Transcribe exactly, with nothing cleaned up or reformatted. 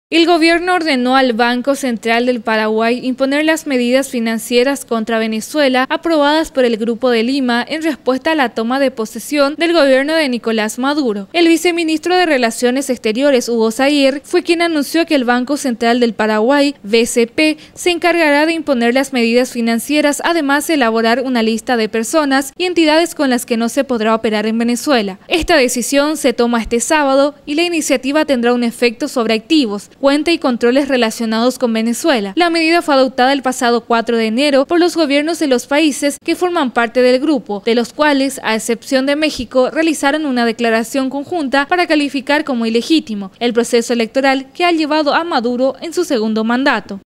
El gobierno ordenó al Banco Central del Paraguay imponer las medidas financieras contra Venezuela aprobadas por el Grupo de Lima en respuesta a la toma de posesión del gobierno de Nicolás Maduro. El viceministro de Relaciones Exteriores, Hugo Zahir, fue quien anunció que el Banco Central del Paraguay, B C P, se encargará de imponer las medidas financieras, además de elaborar una lista de personas y entidades con las que no se podrá operar en Venezuela. Esta decisión se toma este sábado y la iniciativa tendrá un efecto sobre activos, cuenta y controles relacionados con Venezuela. La medida fue adoptada el pasado cuatro de enero por los gobiernos de los países que forman parte del grupo, de los cuales, a excepción de México, realizaron una declaración conjunta para calificar como ilegítimo el proceso electoral que ha llevado a Maduro en su segundo mandato.